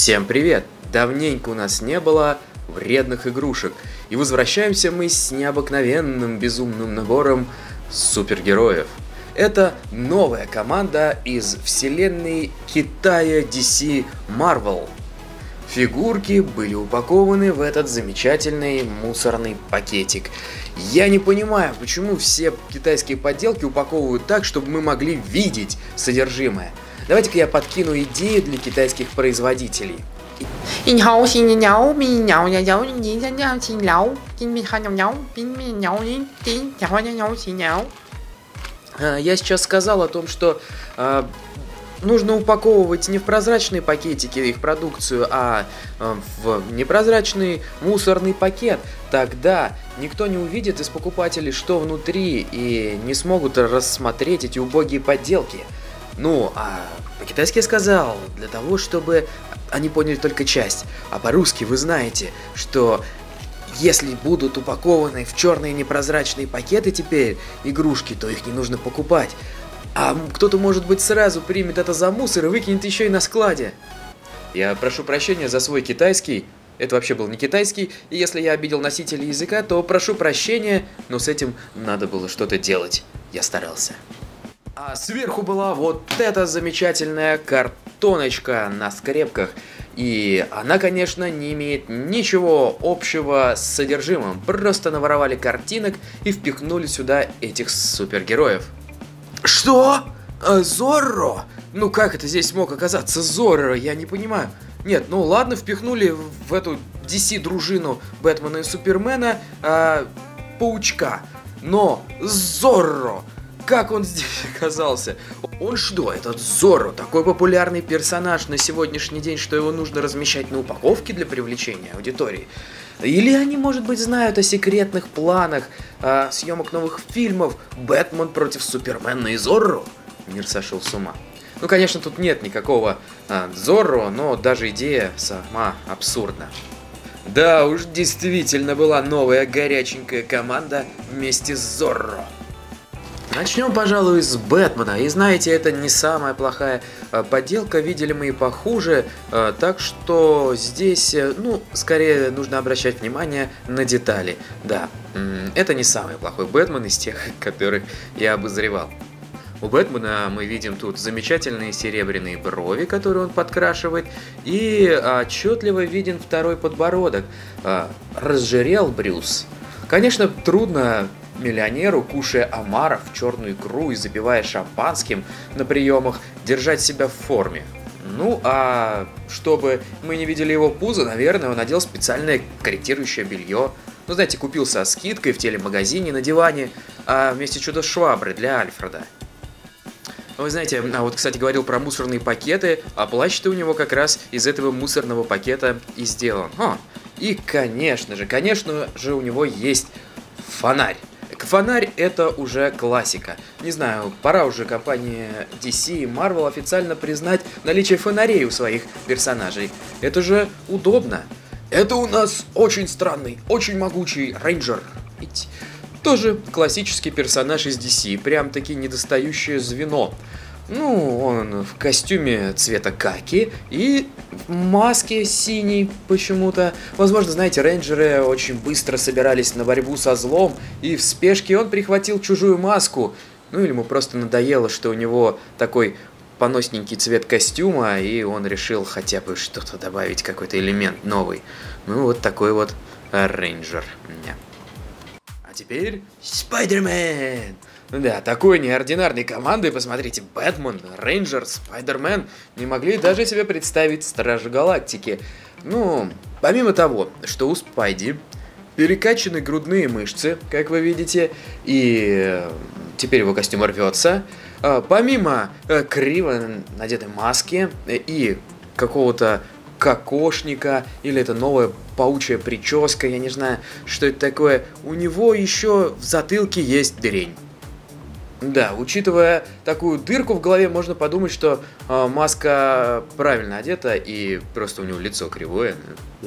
Всем привет! Давненько у нас не было вредных игрушек, и возвращаемся мы с необыкновенным безумным набором супергероев. Это новая команда из вселенной Китая DC Marvel. Фигурки были упакованы в этот замечательный мусорный пакетик. Я не понимаю, почему все китайские подделки упаковывают так, чтобы мы могли видеть содержимое. Давайте-ка я подкину идею для китайских производителей. Я сейчас сказал о том, что нужно упаковывать не в прозрачные пакетики их продукцию, а в непрозрачный мусорный пакет. Тогда никто не увидит из покупателей, что внутри, и не смогут рассмотреть эти убогие подделки. Ну, а по-китайски я сказал, для того, чтобы они поняли только часть. А по-русски вы знаете, что если будут упакованы в черные непрозрачные пакеты теперь игрушки, то их не нужно покупать. А кто-то, может быть, сразу примет это за мусор и выкинет еще и на складе. Я прошу прощения за свой китайский. Это вообще был не китайский. И если я обидел носителя языка, то прошу прощения, но с этим надо было что-то делать. Я старался. А сверху была вот эта замечательная картоночка на скрепках. И она, конечно, не имеет ничего общего с содержимым. Просто наворовали картинок и впихнули сюда этих супергероев. Что? Зорро? Ну как это здесь мог оказаться Зорро? Я не понимаю. Нет, ну ладно, впихнули в эту DC-дружину Бэтмена и Супермена Паучка. Но Зорро! Как он здесь оказался? Он что, этот Зорро, такой популярный персонаж на сегодняшний день, что его нужно размещать на упаковке для привлечения аудитории? Или они, может быть, знают о секретных планах съемок новых фильмов «Бэтмен против Супермена и Зорро»? Мир сошел с ума. Ну, конечно, тут нет никакого Зорро, но даже идея сама абсурдна. Да уж, действительно была новая горяченькая команда вместе с Зорро. Начнем, пожалуй, с Бэтмена. И знаете, это не самая плохая подделка, видели мы и похуже. Так что здесь, ну, скорее нужно обращать внимание на детали. Да, это не самый плохой Бэтмен из тех, которых я обозревал. У Бэтмена мы видим тут замечательные серебряные брови, которые он подкрашивает, и отчетливо виден второй подбородок. Разжирел Брюс. Конечно, трудно миллионеру, кушая омаров, черную икру и запивая шампанским на приемах, держать себя в форме. Ну, а чтобы мы не видели его пузо, наверное, он надел специальное корректирующее белье. Ну, знаете, купил со скидкой в телемагазине на диване, вместе чудо-швабры для Альфреда. Вы знаете, вот, кстати, говорил про мусорные пакеты, а плащ-то у него как раз из этого мусорного пакета и сделан. И, конечно же, у него есть фонарь. Фонарь — это уже классика. Не знаю, пора уже компании DC и Marvel официально признать наличие фонарей у своих персонажей. Это же удобно. Это у нас очень странный, очень могучий рейнджер. Тоже классический персонаж из DC, прям-таки недостающее звено. Ну, он в костюме цвета хаки и в маске синей почему-то. Возможно, знаете, рейнджеры очень быстро собирались на борьбу со злом, и в спешке он прихватил чужую маску. Ну, или ему просто надоело, что у него такой поносненький цвет костюма, и он решил хотя бы что-то добавить, какой-то элемент новый. Ну, вот такой вот рейнджер. А теперь Спайдермен! Да, такой неординарной командой, посмотрите, Бэтмен, Рейнджер, Спайдермен не могли даже себе представить Стражи Галактики. Ну, помимо того, что у Спайди перекачаны грудные мышцы, как вы видите, и теперь его костюм рвется, помимо криво надетой маски и какого-то кокошника, или это новая паучья прическа, я не знаю, что это такое, у него еще в затылке есть дрень. Да, учитывая такую дырку в голове, можно подумать, что маска правильно одета и просто у него лицо кривое.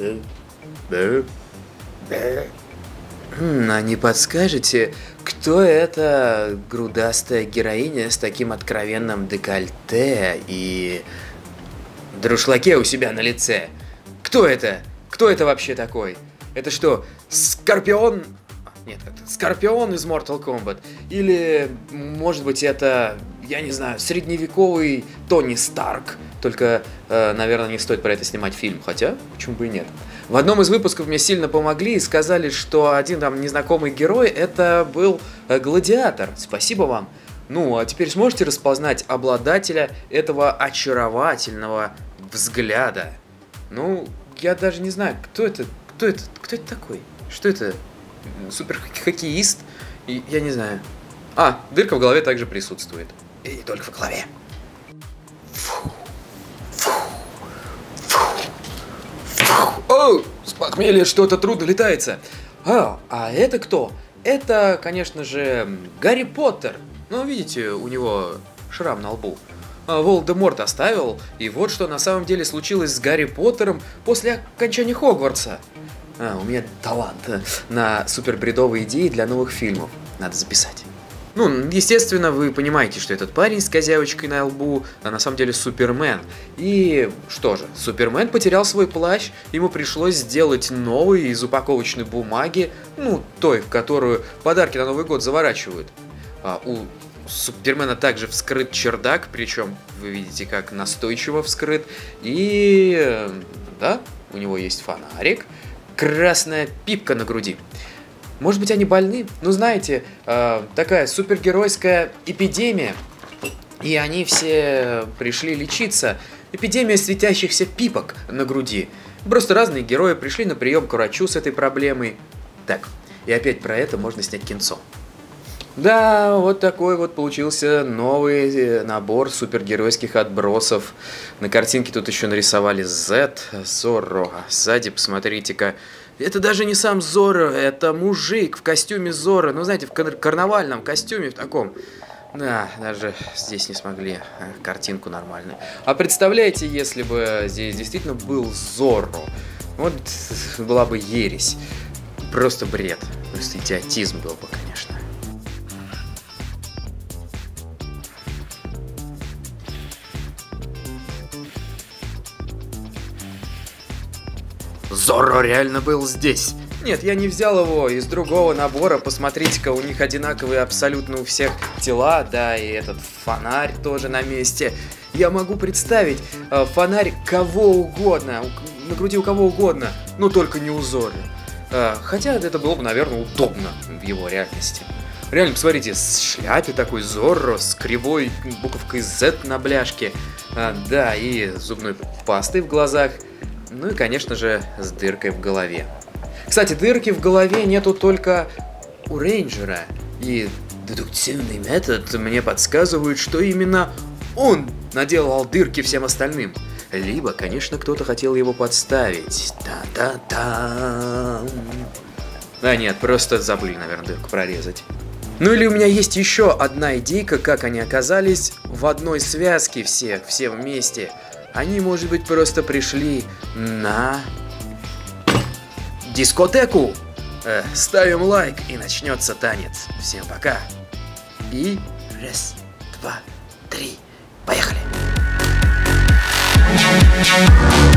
А не подскажете, кто эта грудастая героиня с таким откровенным декольте и друшляке у себя на лице. Кто это? Кто это вообще такой? Это что, Скорпион? Нет, это Скорпион из Mortal Kombat. Или, может быть, это, я не знаю, средневековый Тони Старк. Только, наверное, не стоит про это снимать фильм. Хотя, почему бы и нет. В одном из выпусков мне сильно помогли и сказали, что один там незнакомый герой это был гладиатор. Спасибо вам. Ну, а теперь сможете распознать обладателя этого очаровательного взгляда? Ну, я даже не знаю, кто это такой? Что это? Суперхоккеист? Я не знаю. А, дырка в голове также присутствует. И не только в голове. О, с похмелья что-то трудно летается. А это кто? Это, конечно же, Гарри Поттер. Ну, видите, у него шрам на лбу. Волдеморт оставил, и вот что на самом деле случилось с Гарри Поттером после окончания Хогвартса. У меня талант на супербредовые идеи для новых фильмов. Надо записать. Ну, естественно, вы понимаете, что этот парень с козявочкой на лбу, на самом деле Супермен. И что же, Супермен потерял свой плащ, ему пришлось сделать новый из упаковочной бумаги, ну, той, в которую подарки на Новый год заворачивают. У Супермена также вскрыт чердак, причем вы видите, как настойчиво вскрыт. И да, у него есть фонарик, красная пипка на груди. Может быть, они больны? Ну, знаете, такая супергеройская эпидемия, и они все пришли лечиться. Эпидемия светящихся пипок на груди. Просто разные герои пришли на прием к врачу с этой проблемой. Так, и опять про это можно снять кинцо. Да, вот такой вот получился новый набор супергеройских отбросов. На картинке тут еще нарисовали Z, Зорро. Сзади, посмотрите-ка. Это даже не сам Зорро, это мужик в костюме Зорро. Ну, знаете, в карнавальном костюме в таком. Да, даже здесь не смогли картинку нормальную. А представляете, если бы здесь действительно был Зорро? Вот была бы ересь. Просто бред. Просто идиотизм был бы, конечно. Зорро реально был здесь. Нет, я не взял его из другого набора. Посмотрите-ка, у них одинаковые абсолютно у всех тела. Да, и этот фонарь тоже на месте. Я могу представить фонарь кого угодно, на груди у кого угодно, но только не у Зорро. Хотя это было бы, наверное, удобно в его реальности. Реально, посмотрите, с шляпе такой Зорро, с кривой буковкой Z на бляшке. Да, и зубной пастой в глазах. Ну и, конечно же, с дыркой в голове. Кстати, дырки в голове нету только у Рейнджера. И дедуктивный метод мне подсказывает, что именно он наделал дырки всем остальным. Либо, конечно, кто-то хотел его подставить. Та-та-та. Да нет, просто забыли, наверное, дырку прорезать. Ну или у меня есть еще одна идейка, как они оказались в одной связке все вместе. Они, может быть, просто пришли на дискотеку. Ставим лайк, и начнется танец. Всем пока. И раз, два, три. Поехали.